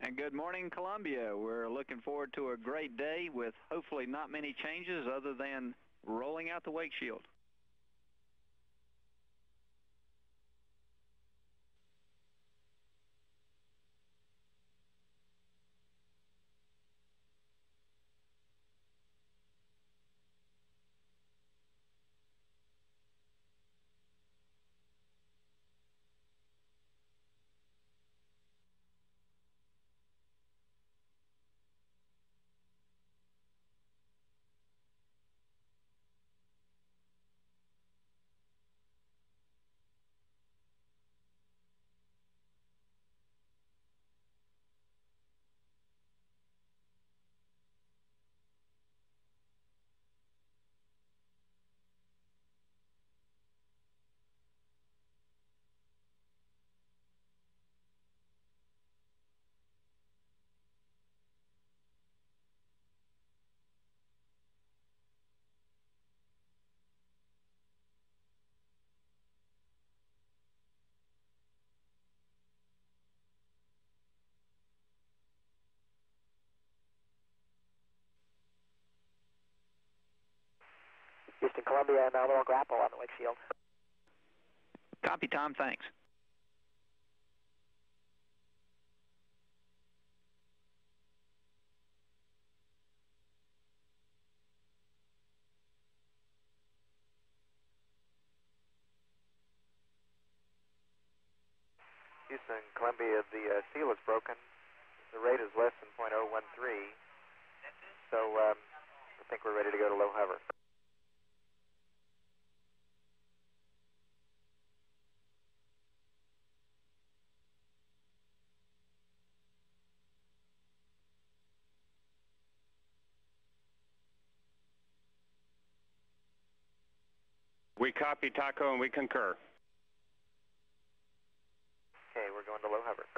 And good morning, Columbia. We're looking forward to a great day with hopefully not many changes other than rolling out the wake shield. Houston, Columbia, nominal grapple on the wake shield. Copy, Tom. Thanks. Houston, Columbia, the seal is broken. The rate is less than .013, so I think we're ready to go to low hover. We copy, Taco, and we concur. Okay, we're going to low hover.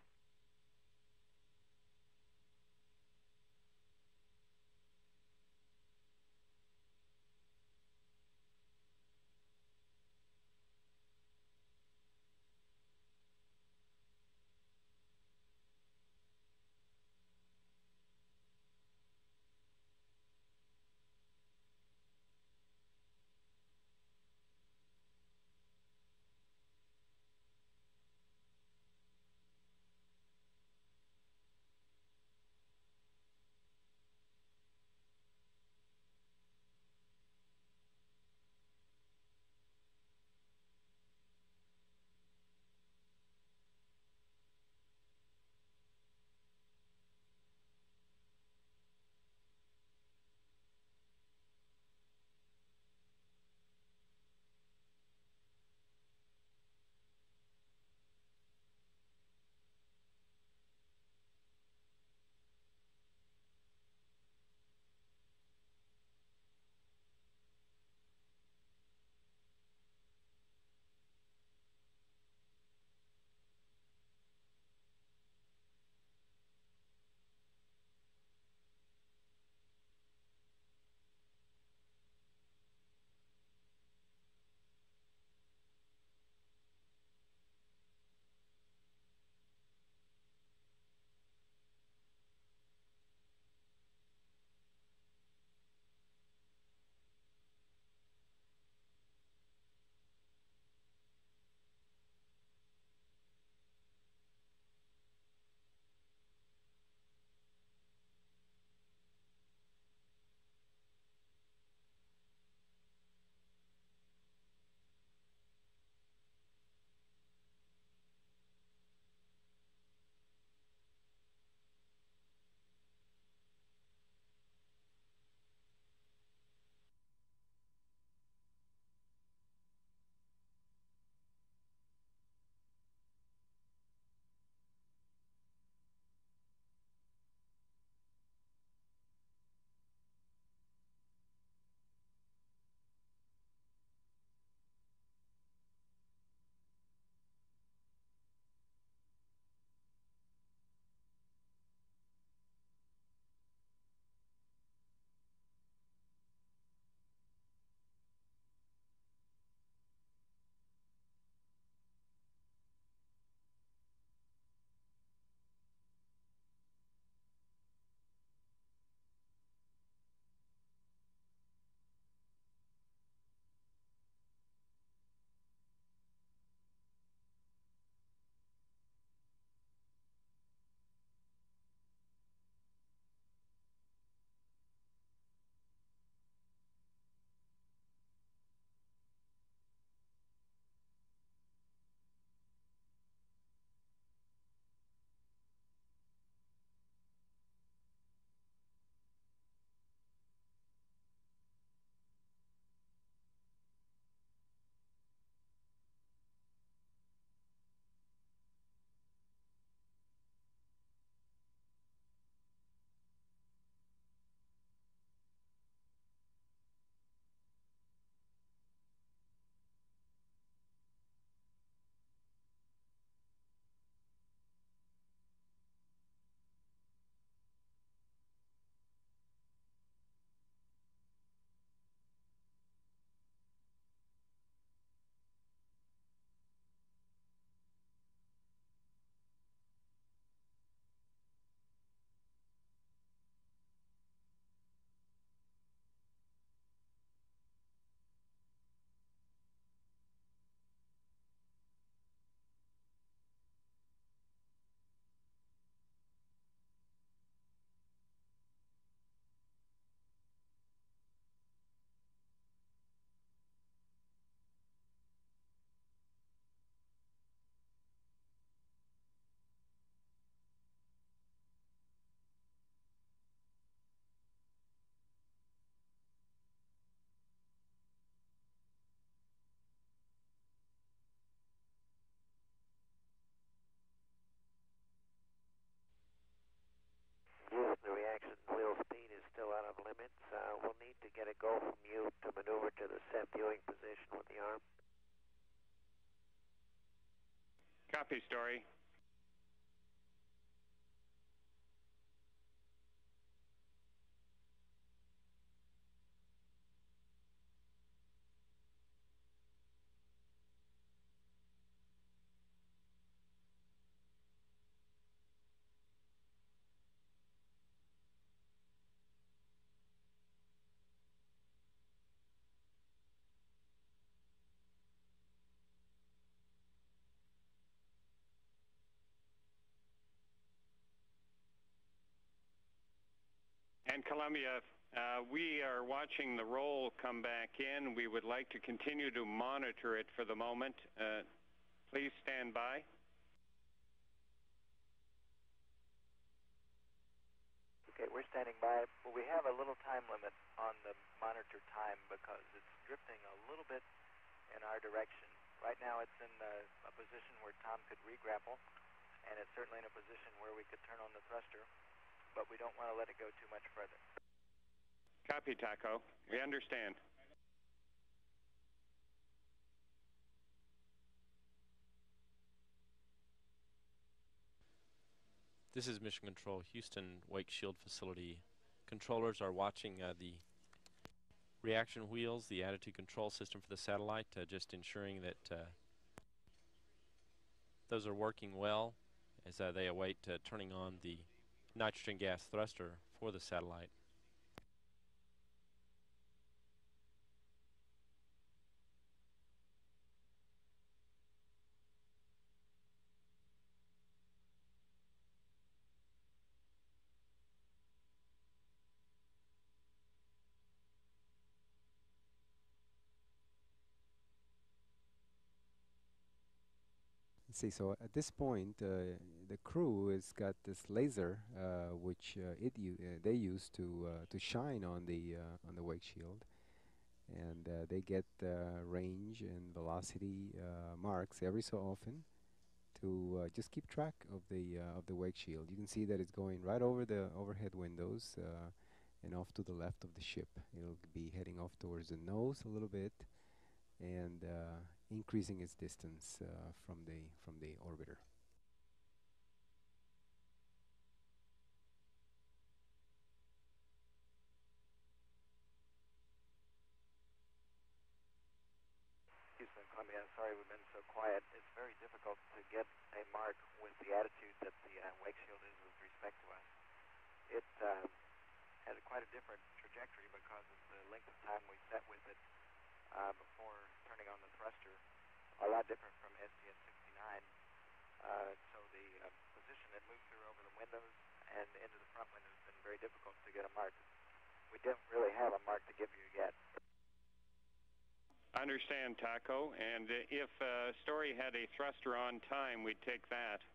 Copy, Story. And Columbia, we are watching the roll come back in. We would like to continue to monitor it for the moment. Please stand by. Okay, we're standing by. Well, we have a little time limit on the monitor time because it's drifting a little bit in our direction. Right now it's in a position where Tom could re-grapple, and it's certainly in a position where we could turn on the thruster, but we don't want to let it go too much further. Copy, Taco. We understand. This is Mission Control, Houston Wake Shield Facility. Controllers are watching the reaction wheels, the attitude control system for the satellite, just ensuring that those are working well as they await turning on the nitrogen gas thruster for the satellite. See, so at this point, the crew has got this laser, which they use to shine on the wake shield, and they get range and velocity marks every so often to just keep track of the wake shield. You can see that it's going right over the overhead windows and off to the left of the ship. It'll be heading off towards the nose a little bit, and increasing its distance from the orbiter. Houston, Columbia, sorry we've been so quiet. It's very difficult to get a mark with the attitude that the wake shield is with respect to us. It has quite a different trajectory because of the length of time we set with it before turning on the thruster. A lot different from STS-69. So the position it moved through over the windows and into the front window has been very difficult to get a mark. We don't really have a mark to give you yet. Understand, Taco. And if Story had a thruster on time, we'd take that.